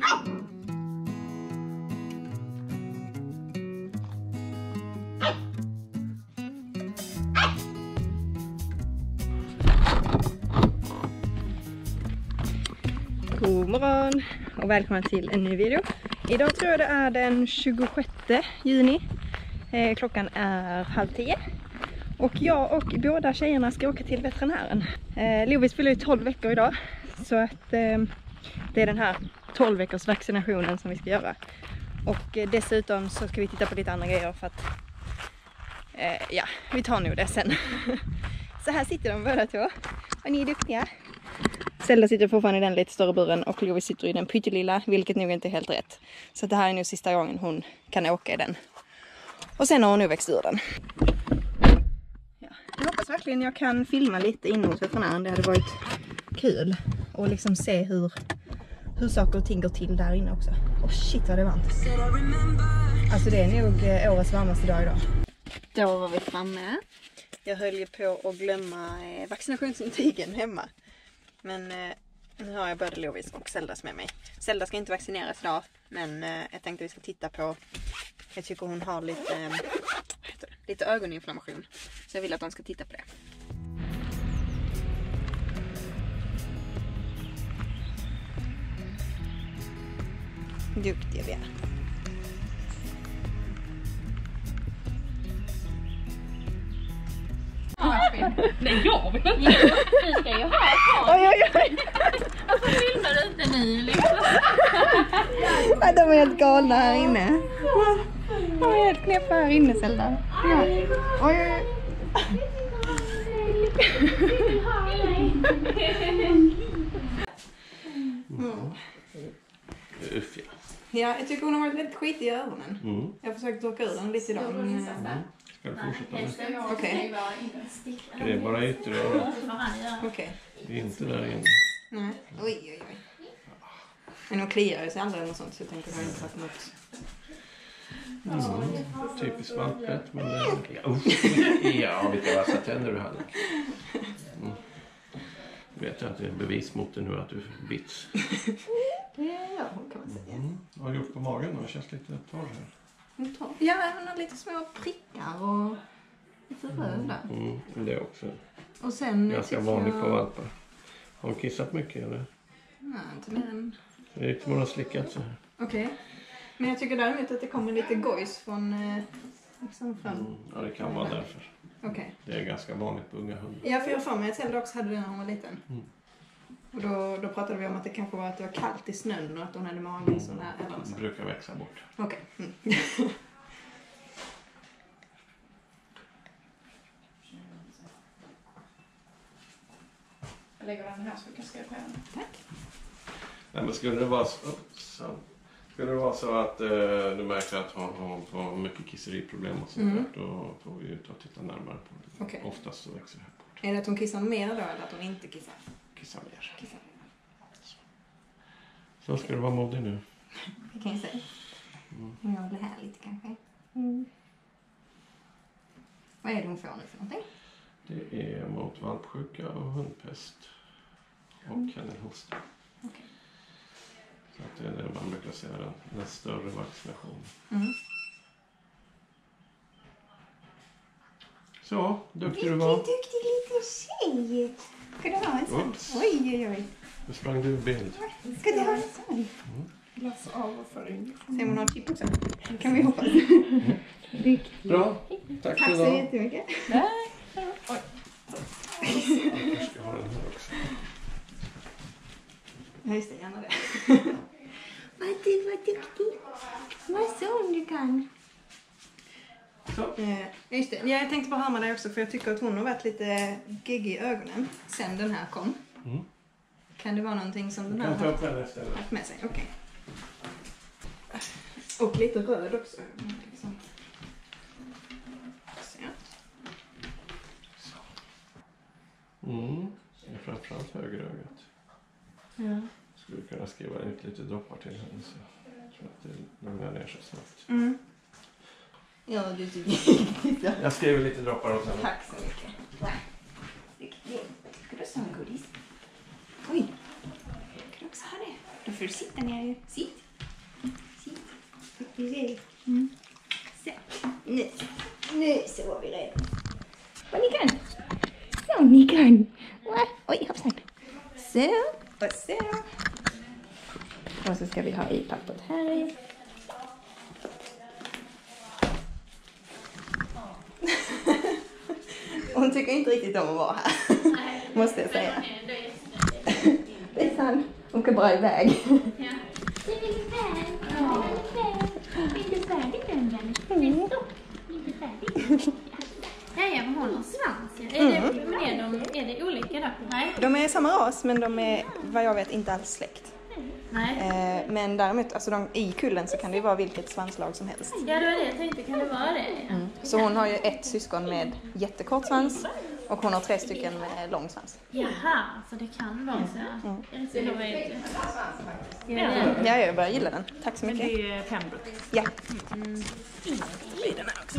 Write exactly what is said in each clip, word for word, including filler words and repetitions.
God morgon och välkommen till en ny video. Idag tror jag det är den tjugosjätte juni. Eh, klockan är halv tio. Och jag och båda tjejerna ska åka till veterinären. Eh, Lovis fyller ju tolv veckor idag. Så att eh, det är den här tolv veckors vaccinationen som vi ska göra. Och eh, dessutom så ska vi titta på lite andra grejer för att eh, ja, vi tar nog det sen. Så här sitter de båda två. Och ni är duktiga. Zelda sitter fortfarande i den lite större buren och Lovis sitter i den pyttelilla, vilket nog inte är helt rätt. Så det här är nog sista gången hon kan åka i den. Och sen har hon nog växt ur den. Ja, jag hoppas verkligen jag kan filma lite inne hos veterinären. Det hade varit kul. Och liksom se hur, hur saker och ting går till där inne också. Åh oh shit vad det är varmt. Alltså det är nog årets varmaste dag idag. Då var vi framme. Jag höll ju på att glömma vaccinationsintygen hemma. Men eh, nu har jag både Lovis och Zeldas med mig. Zelda ska inte vaccineras idag. Men eh, jag tänkte att vi ska titta på. Jag tycker hon har lite, eh, lite ögoninflammation. Så jag vill att de ska titta på det. Duktiga vi är. Nej, jag vill inte. Du ska ju ha ett par. Oj, oj, oj. Varför filmar du inte nu liksom? Nej, de är helt galna här inne. De är helt knäppa här inne, Zelda. Ja. Oj, oj, Mm. Uff, ja. Ja, jag tycker hon har varit väldigt skitig i ögonen. Mm. Jag har försökt torka ur den lite idag. Men... Mm. Ska du fortsätta med? Okej. Det är bara yttre örat. Okej. Det är inte där inne. Nej. Oj, oj, oj. Men hon kliar ju sig aldrig eller något sånt så jag tänker att jag inte sagt något. Mm. Typiskt valprätt, men det är... Oh. Ja, vilka vassa tänder du hade. Mm. Vet jag att det är bevis mot det nu att du bits. Det är jag, kan man säga. Mm. Vad har du gjort på magen då? Det känns lite torr här. Ja, hon har lite små prickar och lite röd där. Mm. Det är också Och sen ganska vanligt jag... på valpar. Har hon kissat mycket eller? Nej, inte mer än... Det är inte bara slickat så här. Okej. Okay. Men jag tycker däremot att det kommer lite gojs från eh, liksom fram. Mm. Ja, det kan vara därför. Okej. Okay. Det är ganska vanligt på unga hundar. Ja, för jag får mig att Zelda också hade det när hon var liten. Mm. Och då, då pratade vi om att det kanske var att det var kallt i snön och att hon hade magen sån här. Eller Det brukar växa bort. Okej. Okay. Mm. Jag lägger den här så vi kan skriva på den. Tack. Nej, men skulle det vara så, så, skulle det vara så att eh, du märker att hon, hon får mycket kisseriproblem och sånt Mm. där, då får vi ju ta och titta närmare på det. Okay. Oftast så växer det här bort. Är det att hon kissar mer då eller att hon inte kissar? Kissa mer. Kissar mer. Så, så ska du vara modig nu. Det kan jag säga. Mm. Och jag blir här lite kanske. Mm. Vad är det hon får nu för någonting? Det är mot valpsjuka och hundpest och kennelhosta. Okay. Så att det är det man brukar säga den, den större vaccinationen. Mm. Så, duktig du var. Vilken duktig liten tjej. Ska du ha en sån? Oops. Oj, oj, oj. Nu sprang du ur bild. Ska du ha en sån? Mm. Glass av och för in. Ser man har chip också? Det kan vi hoppas. Mm. Bra, tack, Tack så jättemycket. Nej. Jag ska ha den här också. Ja, just det, gärna det. Vad du var duktig. Vad så du kan. Så. Eh, just det. Ja, jag tänkte bara höra med dig också för jag tycker att hon har varit lite geggig i ögonen sen den här kom. Mm. Kan det vara någonting som den Du här kan ta har upp den istället. haft med sig? Okej. Okay. Och lite röd också. Liksom. Så. Mm. Det är framförallt högerögat. Ja. Skulle kunna skriva ut lite droppar till henne så jag tror att det lugnar ner sig snabbt. Mm. Ja, du tycker. Jag skriver lite droppar åt henne. Tack så mycket. Ska du ha en godis? Oj. Kan du också ha det? Då får får du sitta ner ju. Sitt. Sitt. Mm. Så. Nu. Nu så var vi redo. Vad ni kan. Så ni kan. Oj, hoppsan. Så. Och så. Och så ska vi ha i pappret här i. Hon tycker inte riktigt om att vara här. Nej, måste jag säga. Det är sant. Hon kan bara iväg. Ja. Det är lite färdig. Ja, lite färdig den gången. Mm. Lite färdig. Ja, ja, men hon har svans. Är, mm. det, är, de, är det olika då? Nej. De är samma ras, men de är vad jag vet inte alls släkt. Nej. Eh, men däremot, alltså de, i kullen så kan det ju vara vilket svanslag som helst. Ja, det var det jag tänkte. Kan det vara det? Ja. Mm. Så hon har ju ett syskon med jättekort svans och hon har tre stycken med lång svans. Jaha, så det kan vara så. Mm. Mm. Så det var ju... Ja, jag börjar gilla den. Tack så mycket. Men det är Pembroke. Ja. Mm. I den här också.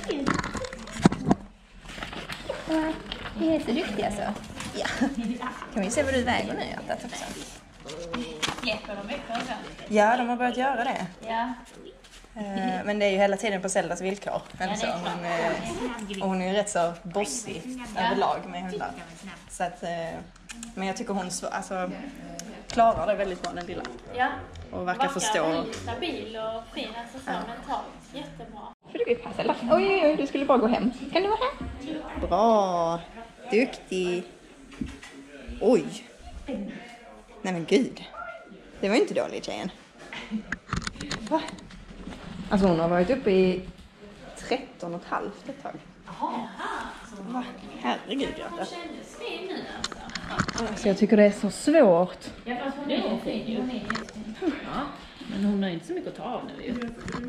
Ni är så duktiga alltså. Ja. Kan vi se vad du väger nu, hjärtat också? Jäklar, de är kvar. Ja, de har börjat göra det. Ja. Eh, men det är ju hela tiden på Zeldas villkor. Eller så. Hon, eh, och hon är ju rätt så bossig överlag med hundar. Så att, eh, men jag tycker hon alltså, klarar det väldigt bra, den lilla. Ja. Och verkar förstå. Väldigt stabil och fin, alltså så ja. Mentalt. Jättebra. För du kan ju passa. Oj, oj, oj, du skulle bara gå hem. Kan du vara här? Bra. Duktig. Oj. Nej men gud. Det var inte dåligt, tjejen. Va? Alltså hon har varit uppe i tretton och ett halvt ett tag. Jaha. Va? Herregud, hjärtat. Hon kändes fin nu alltså. Alltså jag tycker det är så svårt. Ja, fast hon är fin. Hon är jättefin. Ja, men hon har inte så mycket att ta av nu ju.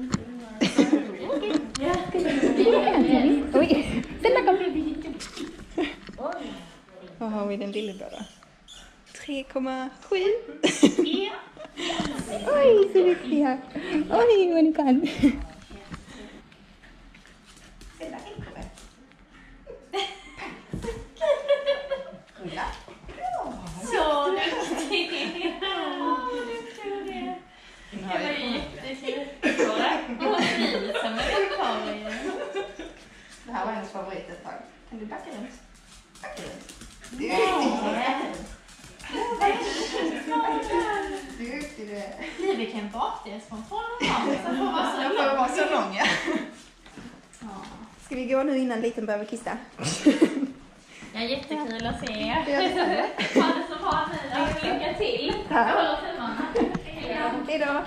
Ja. Oj, Zelda kom. Vad har vi den lillebörda? tre komma sju. Ja. Oj, så duktiga. Oj, vad ni kan. Rulla. Så duktig. Åh, vad duktig du är. Det var ju jättekul. Och hon fint som en lokal. Det här var hennes favorit ett tag. Kan du backa runt? Backa runt. Det är Duktig du är. Livet kan bakdes från honom. Så får vara så lång. får vara så lång, ja. Ja. Ska vi gå nu innan liten behöver kissa? Ja, jättekul att se er. Ha det så bra nu. Lycka till. Jag håller tummarna. Hej då.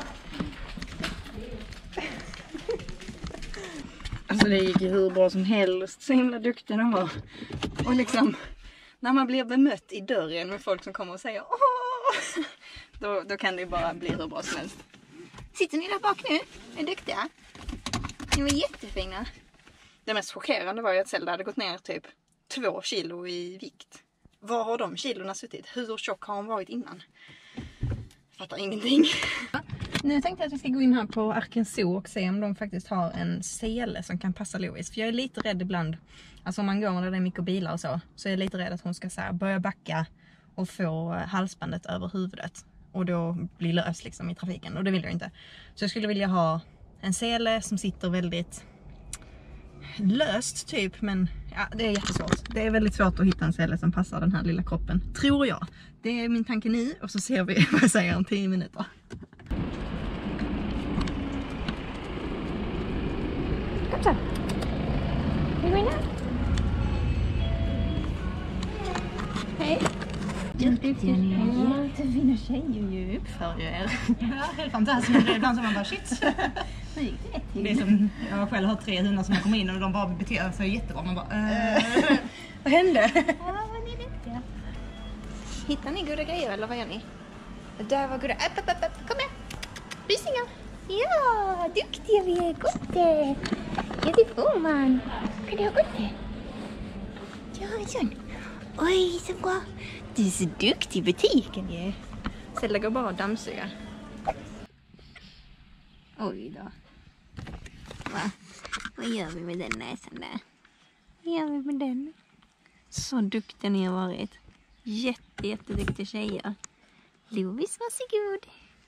Alltså det gick ju hur bra som helst. Så himla duktiga de var. Och liksom, när man blir bemött i dörren med folk som kommer och säger åh, då, då kan det bara bli hur bra som helst. Sitter ni där bak nu? Är duktiga? Ni var jättefina. Det mest chockerande var ju att Zelda hade gått ner typ två kilo i vikt. Var har de kilorna suttit? Hur tjock har hon varit innan? Fattar ingenting. Nu tänkte jag att vi ska gå in här på Arken Zoo och se om de faktiskt har en sele som kan passa Louis. För jag är lite rädd ibland, alltså om man går där det är mycket bilar och så, så är jag lite rädd att hon ska så här, börja backa och få halsbandet över huvudet. Och då bli lös liksom i trafiken, och det vill jag inte. Så jag skulle vilja ha en sele som sitter väldigt löst typ, men ja, det är jättesvårt. Det är väldigt svårt att hitta en sele som passar den här lilla kroppen, tror jag. Det är min tanke nu, och så ser vi vad jag säger om tio minuter. Kom så. Hej Winna. Hej. Jättefina tjejer ju, uppför er. Ja, helt fantastiskt. Det är ibland som man bara shit. Det är som, jag har själv hört tre hundar som kommer in och de bara beter sig jättebra. Man bara, äh. Vad hände? Ja, vad ni duktiga. Hittar ni goda grejer eller vad gör ni? Det där var goda. Upp, upp, upp, upp. Kom här. Rysingar. Ja, duktiga vi är. Gott det. Ja, det får man. Kan du ha gott det? Ja, sån. Oj, så bra. Du är så duktig i butiken ju. Zelda går bara och dammsuga. Oj då. Va? Vad gör vi med den näsan där? Vad gör vi med den? Så duktiga ni har varit. Jätte, jätteduktiga tjejer. Louis, varsågod.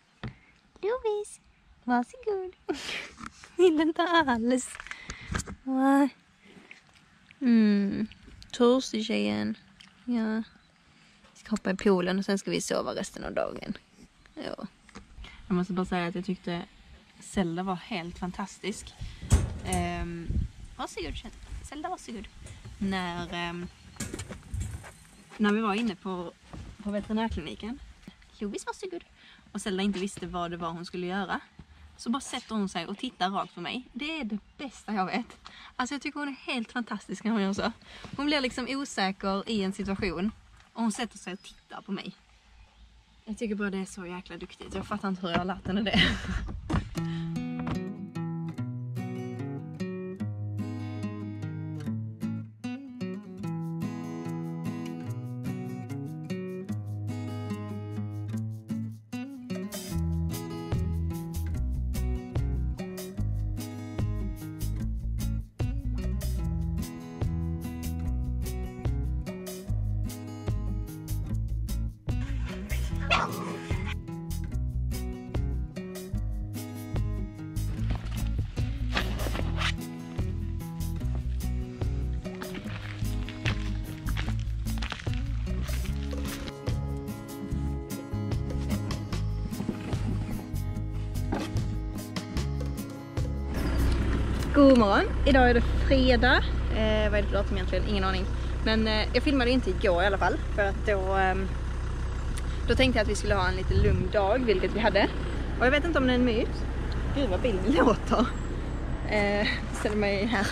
Lovis, varsågod. Vill inte alls. Va? Mm. Törstig tjejen. Ja. Vi ska hoppa i poolen och sen ska vi sova resten av dagen. Ja. Jag måste bara säga att jag tyckte Zelda var helt fantastisk. Um, varsågod, Zelda, varsågod. När, um, när vi var inne på, på veterinärkliniken. Lovis, varsågod. Och Zelda inte visste vad det var hon skulle göra. Så bara sätter hon sig och tittar rakt på mig. Det är det bästa jag vet. Alltså jag tycker hon är helt fantastisk när hon gör så. Hon blir liksom osäker i en situation. Och hon sätter sig och tittar på mig. Jag tycker bara det är så jäkla duktigt. Jag fattar inte hur jag har lärt henne det. God morgon, idag är det fredag, eh, vad är det för datum egentligen? Ingen aning. Men eh, jag filmade inte igår i alla fall, för att då, eh, då tänkte jag att vi skulle ha en lite lugn dag, vilket vi hade. Och jag vet inte om det är en myt. Gud vad bilen låter. Eh, ställer mig här.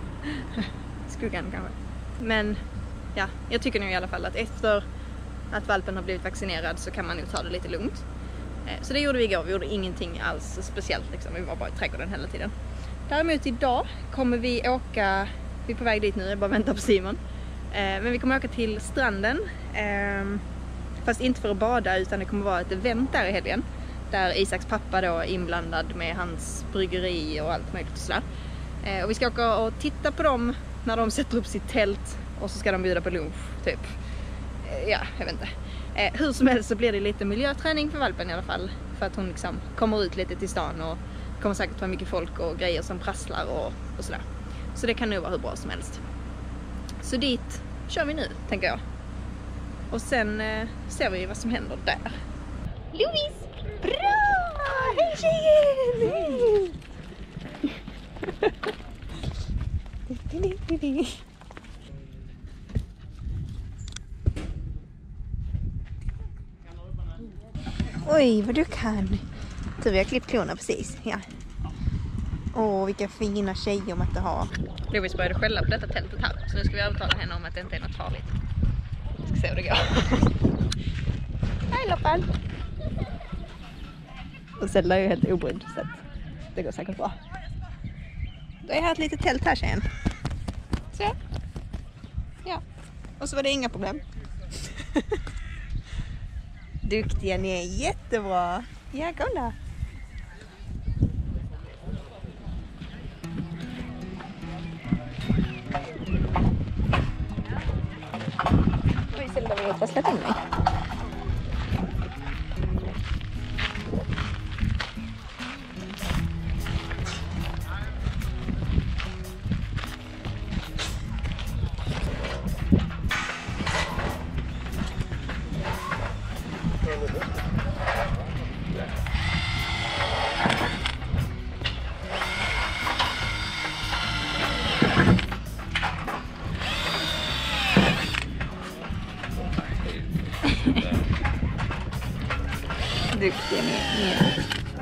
Skuggan kanske. Men ja, jag tycker nu i alla fall att efter att valpen har blivit vaccinerad så kan man nog ta det lite lugnt. Eh, så det gjorde vi igår, vi gjorde ingenting alls speciellt liksom, vi var bara i trädgården hela tiden. Däremot idag kommer vi åka, vi är på väg dit nu, jag bara väntar på Simon. Eh, men vi kommer åka till stranden, eh, fast inte för att bada utan det kommer vara ett event där i helgen. Där Isaks pappa då är inblandad med hans bryggeri och allt möjligt och sådär. Eh, och vi ska åka och titta på dem när de sätter upp sitt tält och så ska de bjuda på lunch, typ. Eh, ja, jag vet inte. Eh, hur som helst så blir det lite miljöträning för valpen i alla fall. För att hon liksom kommer ut lite till stan och kommer säkert vara mycket folk och grejer som prasslar och, och sådär. Så det kan nog vara hur bra som helst. Så dit kör vi nu, tänker jag. Och sen eh, ser vi vad som händer där. Louise! Bra! Hej tjejen! Oj, vad du kan. Så vi har klippt klorna precis, ja. Åh, vilka fina tjejer om att det har. Louise började skälla på detta tältet här. Så nu ska vi övertala henne om att det inte är något farligt. Vi ska se hur det går. Hej Loppan! Och Zelda är ju helt obrydd så att det går säkert bra. Då är här ett litet tält här tjejen. Så. Ja. Och så var det inga problem. Duktiga ni är, jättebra. Ja, kolla. Oj, Zelda vill inte släppa in mig. Duktiga ni är.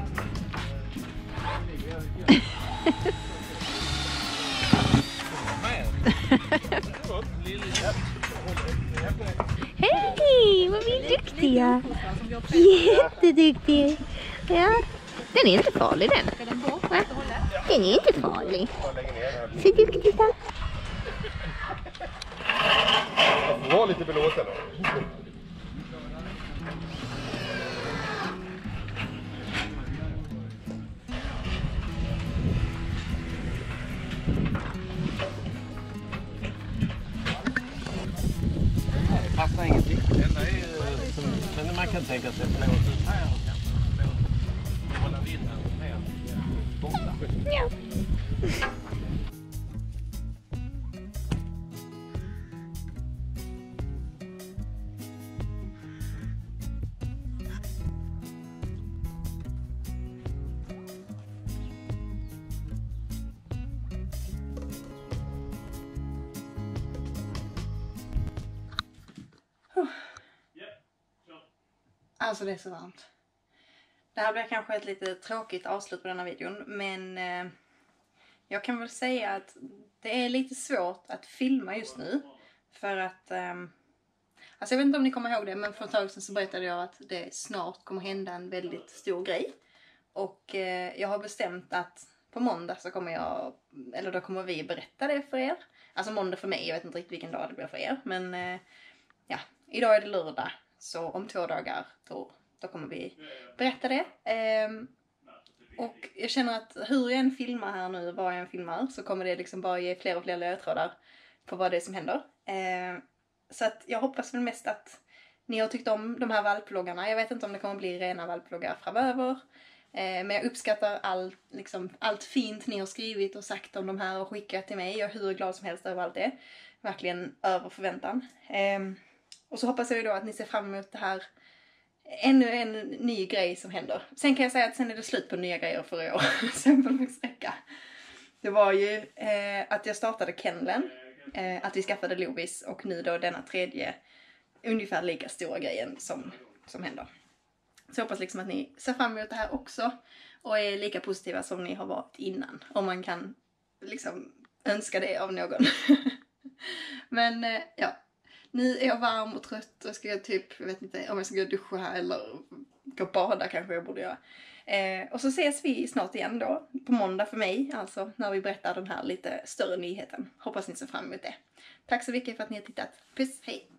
Hej, vad vi är duktiga. Jätteduktiga. Ja, den är inte farlig den. Va? Den är inte farlig. Så duktiga. Jag får vara lite belåten då. Det passar ingenting. Det enda är ju som, men man kan tänka sig att plåta ut här. vinden ner borta. Ja. Alltså det är så varmt. Det här blir kanske ett lite tråkigt avslut på denna videon, men eh, jag kan väl säga att det är lite svårt att filma just nu. För att, eh, alltså jag vet inte om ni kommer ihåg det, men för ett tag sedan så berättade jag att det snart kommer hända en väldigt stor grej. Och eh, jag har bestämt att på måndag så kommer jag, eller då kommer vi berätta det för er. Alltså måndag för mig, jag vet inte riktigt vilken dag det blir för er. Men eh, ja, idag är det lördag. Så om två dagar då, då kommer vi berätta det. Ehm, och jag känner att hur jag än filmar här nu, vad jag än filmar, så kommer det liksom bara ge fler och fler ledtrådar på vad det är som händer. Ehm, så att jag hoppas väl mest att ni har tyckt om de här valploggarna. Jag vet inte om det kommer bli rena valploggar framöver. Ehm, men jag uppskattar all, liksom, allt fint ni har skrivit och sagt om de här och skickat till mig. Jag är hur glad som helst över allt det. Verkligen över förväntan. Ehm, Och så hoppas jag ju då att ni ser fram emot det här. Ännu en ny grej som händer. Sen kan jag säga att sen är det slut på nya grejer för i år. Sen får det räcka. Det var ju eh, att jag startade kenneln. Eh, att vi skaffade Lovis. Och nu då denna tredje ungefär lika stora grejen som, som händer. Så jag hoppas liksom att ni ser fram emot det här också. Och är lika positiva som ni har varit innan. Om man kan liksom önska det av någon. Men eh, ja. Nu är jag varm och trött och ska jag typ, jag vet inte om jag ska gå och duscha här eller gå och bada kanske jag borde göra. Eh, och så ses vi snart igen då, på måndag för mig, alltså när vi berättar den här lite större nyheten. Hoppas ni ser fram emot det. Tack så mycket för att ni har tittat. Puss, hej!